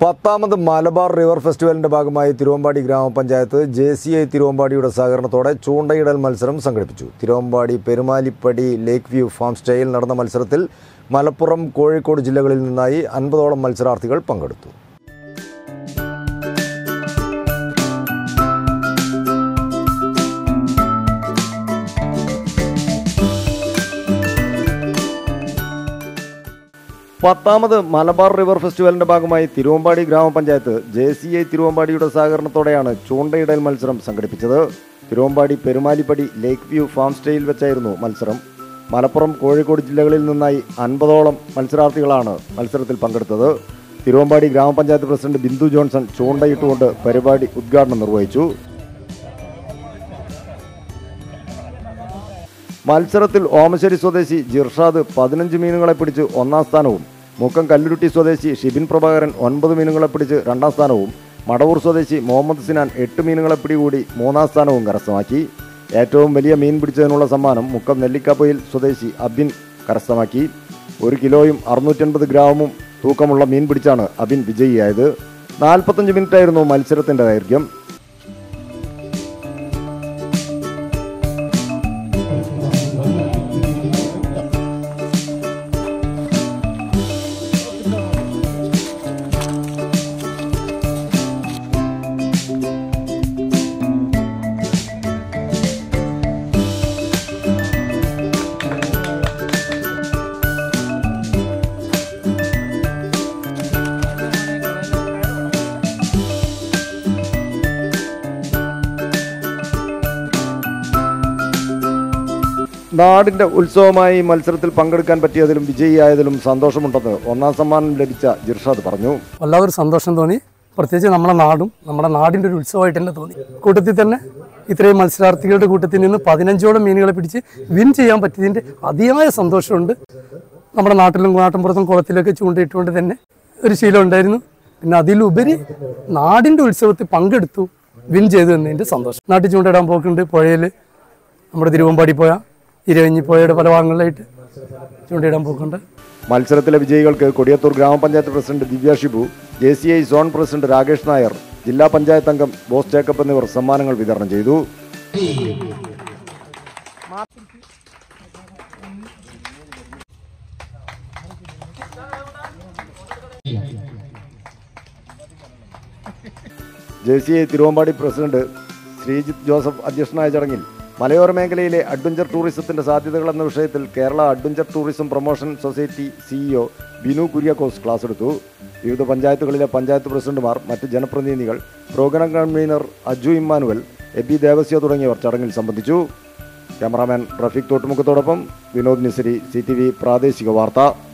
10ാമത് Malabar river ഫെസ്റ്റിവലിന്റെ ഭാഗമായി തിരുവമ്പാടി ഗ്രാമപഞ്ചായത്ത് JCI തിരുവമ്പാടിയുടെ സഹകരണത്തോടെ ചൂണ്ടയിടൽ മത്സരം സംഘടിപ്പിച്ചു. Thiruvambady Perumalippady lake view farm സ്റ്റേയിൽ നടന്ന മത്സരത്തിൽ മലപ്പുറം, കോഴിക്കോട് ജില്ലകളിൽ നിന്നായി 50ഓളം മത്സരാർത്ഥികൾ പങ്കെടുത്തു. പത്താമത് മലബാർ റിവർ ഫെസ്റ്റിവലിന്റെ ഭാഗമായി തിരുവമ്പാടി ഗ്രാമപഞ്ചായത്ത് JCI തിരുവമ്പാടിയുടെ സഹകരണത്തോടെയാണ് ചൂണ്ടയിടൽ മത്സരം സംഘടിപ്പിച്ചത്. Thiruvambady Perumalippady lake view farm സ്റ്റേയിൽ വെച്ചായിരുന്നു മത്സരം. മലപ്പുറം, കോഴിക്കോട് ജില്ലകളിൽ നിന്നായി 50ഓളം മത്സരാർത്ഥികളാണ് മത്സരത്തിൽ പങ്കെടുത്തത്. തിരുവമ്പാടി ഗ്രാമപഞ്ചായത്ത് പ്രസിഡന്റ് ബിന്ദു ജോൺസൺ ചൂണ്ടയിട്ടുകൊണ്ട് പരിപാടി ഉദ്ഘാടനം നിർവഹിച്ചു. മത്സരത്തിൽ ഓമശ്ശേരി സ്വദേശി ജിർഷാദ് 15 മീനുകളെ പിടിച്ച് 1ാം സ്ഥാനവും, മുക്കം കല്ലുരുട്ടി സ്വദേശി ഷിബിൻ പ്രഭാകരൻ 9 മീനുകളെ പിടിച്ച് 2ാം സ്ഥാനവും, മടവൂർ സ്വദേശി മുഹമ്മദ് സിനാൻ 8 മീനുകളെ പിടികൂടി 3ാം സ്ഥാനവും കരസ്ഥമാക്കി. ഏറ്റവും വലിയ മീൻ പിടിച്ചതിനുള്ള സമ്മാനം മുക്കം നെല്ലിക്കാപ്പൊയിൽ സ്വദേശി അബിൻ കരസ്ഥമാക്കി. 1 കിലോയും 650 ഗ്രാമും തൂക്കമുള്ള മീൻ പിടിച്ചാണ് അബിൻ വിജയിയായത്. 45 മിനിറ്റായിരുന്നു മത്സരത്തിന്റെ ദൈർഘ്യം. നാടിന്റെ ഉത്സവമായി മത്സരത്തിൽ പങ്കെടുക്കാൻ പറ്റിയതിലും വിജയിയായതിലും സന്തോഷമുണ്ടെന്ന് 1ാം സമ്മാനം ലഭിച്ച ജിർഷാദ് പറഞ്ഞു. വല്ലാതൊരു സന്തോഷം തോന്നി. പ്രത്യേകിച്ച് നമ്മുടെ നാടും നമ്മുടെ നാടിൻ്റെ ഒരു ഉത്സവമായിട്ട് തന്നെ തോന്നി. കൂട്ടത്തിൽ തന്നെ ഇത്രയും മത്സരാർത്ഥികളുടെ കൂട്ടത്തിൽ നിന്ന് 15ഓളം മീനുകളെ പിടിച്ച് വിൻ ചെയ്യാൻ പറ്റിയതിൻ്റെ അതിയായ സന്തോഷമുണ്ട്. നമ്മുടെ നാട്ടിലും നാട്ടിൻപുറത്തും കുളത്തിലൊക്കെ ചൂണ്ടയിട്ടുകൊണ്ട് തന്നെ ഒരു ശീലം ഉണ്ടായിരുന്നു. പിന്നെ അതിലുപരി നാടിൻ്റെ ഉത്സവത്തിൽ പങ്കെടുത്തു വിൻ ചെയ്തു എന്നതിൻ്റെ സന്തോഷം. നാട്ടിൽ ചൂണ്ടയിടാൻ പോക്കുണ്ട്. പുഴയിൽ നമ്മുടെ തിരുവമ്പാടി പുഴ, ഇരവഞ്ഞിപ്പോയയുടെ പല ഭാഗങ്ങളിലായിട്ട് ചൂണ്ടയിടാൻ പോക്കുണ്ട്. മത്സരത്തിലെ വിജയികൾക്ക് കൊടിയത്തൂർ ഗ്രാമപഞ്ചായത്ത് president Divya Shibu, JCI zone president Rakesh Nair, ജില്ലാ പഞ്ചായത്ത് അംഗം ബോസ് ജേക്കബ് എന്നിവർ സമ്മാനങ്ങൾ വിതരണം ചെയ്തു. JCI തിരുവമ്പാടി പ്രസിഡന്റ് ശ്രീജിത്ത് ജോസഫ് അധ്യക്ഷനായ ചടങ്ങിൽ മലയോര മേഖലയിലെ അഡ്വഞ്ചർ ടൂറിസത്തിന്റെ സാധ്യതകൾ എന്ന വിഷയത്തിൽ Kerala adventure tourism promotion society CEO Binu Kuriakose class എടുത്തു. വിവിധ പഞ്ചായത്തുകളിലെ പഞ്ചായത്ത് പ്രസിഡന്റുമാർ, മറ്റ് ജനപ്രതിനിധികൾ, പ്രോഗ്രാം കൺവീനർ അജു ഇമ്മാനുവൽ, എബി ദേവസ്യ തുടങ്ങിയവർ ചടങ്ങിൽ സംബന്ധിച്ചു. ക്യാമറാമാൻ റഫീഖ് തോട്ടുമുഖത്തോടൊപ്പം വിനോദ് നിസരി, CTV പ്രാദേശിക വാർത്ത.